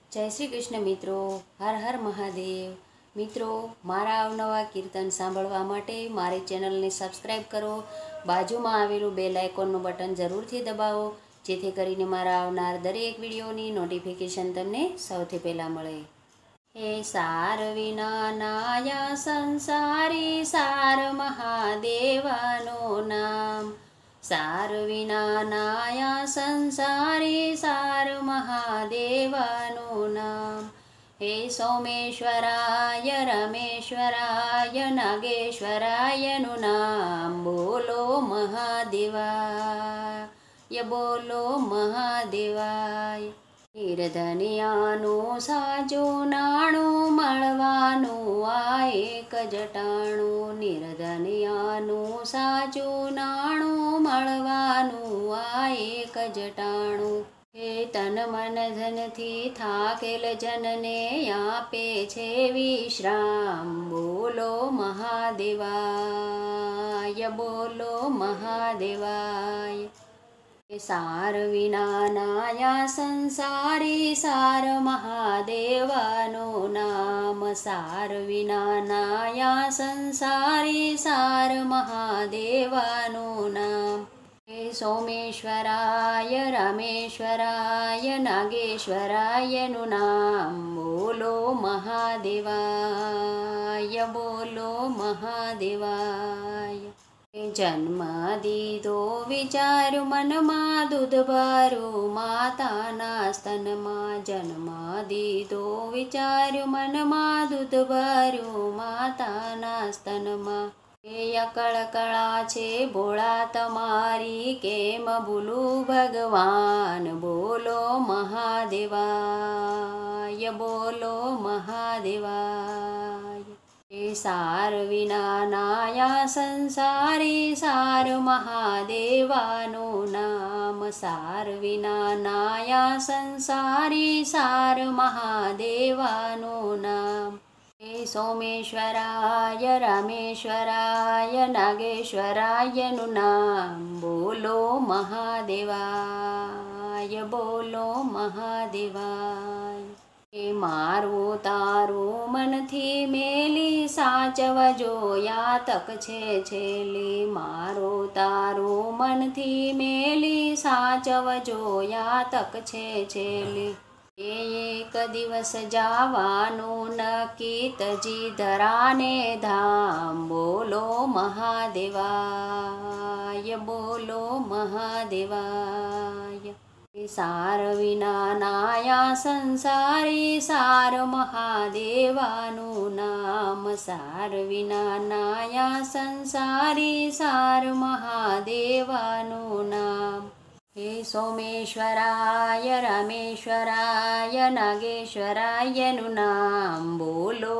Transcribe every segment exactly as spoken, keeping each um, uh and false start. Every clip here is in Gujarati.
જય શ્રી કૃષ્ણ મિત્રો, હર હર મહાદેવ। મિત્રો, મારા અવનવા કીર્તન સાંભળવા માટે મારી ચેનલને સબસ્ક્રાઈબ કરો। બાજુમાં આવેલું બેલ આઇકોનનું બટન જરૂરથી દબાવો, જેથી કરીને મારા આવનાર દરેક વિડીયોની નોટિફિકેશન તમને સૌથી પહેલાં મળે। હે સાર વિના નાયા સંસારી, સાર મહાદેવાનું નામ। સાર વિના નાયા સંસારી, સાર મહાદેવાનું નામ। હે સોમેશ્વરાય રમેશ્વરાય નાગેશ્વરાયનું નામ। બોલો મહાદેવાય, બોલો મહાદેવાય। નિર્ધનિયાનું સાચું નાણું, મળવાનું આ એક જટાણું। નિર્ધનિયાનું સાચું નાણું, મળવાનું આ એક જટાણું। હે તન મન ધનથી થાકેલ જનને આપે છે વિશ્રામ। બોલો મહાદેવાય, બોલો મહાદેવાય। સાર વિના નાયા સંસારી, સાર મહાદેવાનું નામ। સાર વિના નાયા સંસારી, સાર મહાદેવાનું નામ। હે સોમેશ્વરાય રમેશ્વરાય નાગેશ્વરાયનું નામ। બોલો મહાદેવાય, બોલો મહાદેવાય। જન્મ દીધો વિચાર્યું મનમાં, દૂધ ભર્યું માતાના સ્તનમાં। જન્મ દીધો વિચાર્યું મનમાં, દૂધ ભર્યું માતાના સ્તનમાં। એ અકળ કળા છે ભોળા તમારી, કેમ ભૂલું ભગવાન। બોલો મહાદેવાય, બોલો મહાદેવાય। એ સાર વિના નાયા સંસારી, સાર મહાદેવાનું નામ। સાર વિના નાયા સંસારી, સાર મહાદેવાનું નામ। હે સોમેશ્વરાય રમેશ્વરાય નાગેશ્વરાયનું નામ। બોલો મહાદેવાય, બોલો મહાદેવાય। એ મારું તારું મનથી મેલી, સાચવજો યાતક છે છેલી। મારું તારું મનથી મેલી, સાચવજો યાતક છે છેલી। એ એક દિવસ જવાનું નક્કી, તજી ધરાને ધામ। બોલો મહાદેવાય, બોલો મહાદેવાય। સાર વિના નાયા સંસારી, સાર મહાદેવાનું નામ। સાર વિના નાયા સંસારી, સાર મહાદેવાનું નામ। હે સોમેશ્વરાય રમેશ્વરાય નાગેશ્વરાયનું નામ। બોલો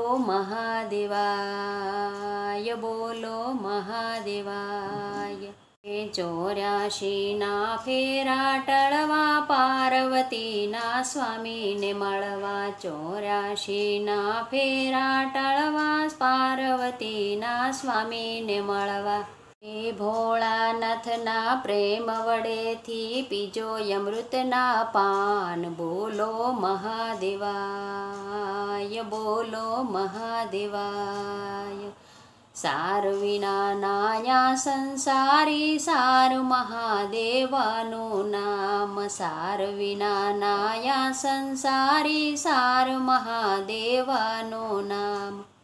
મહાદેવાય, બોલો મહાદેવાય। હે ચોર્યાશી ના ફેરા ટળવા, પાર્વતીના સ્વામીને મળવા। ચોર્યાશી ના ફેરા ટળવા, પાર્વતીના સ્વામીને મળવા। હે ભોળાનાથના પ્રેમ વડેથી, પીજો અમૃતના પાન। બોલો મહાદેવાય, બોલો મહાદેવાય। સાર વિના નાયા સંસારી, સાર મહાદેવાનું નામ। સાર વિના નાયા સંસારી, સાર મહાદેવાનું નામ।